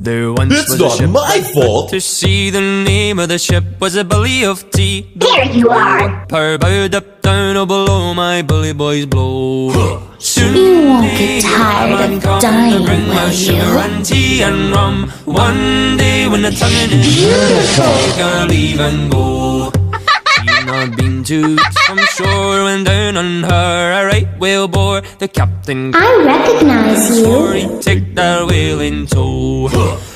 There once It's was a not ship my fault. to sea. The name of the ship was a Billy of Tea. There you are. Her bowed up down, oh below my bully boys blow. Soon You won't may get tired the man of come dying, to bring will us sugar you? and tea and rum. One day when the tonguing is we're gonna leave and go. She'd not been to some shore when down on her a right whale bore. The captain I recognize swore you. he'd take that whale in tow.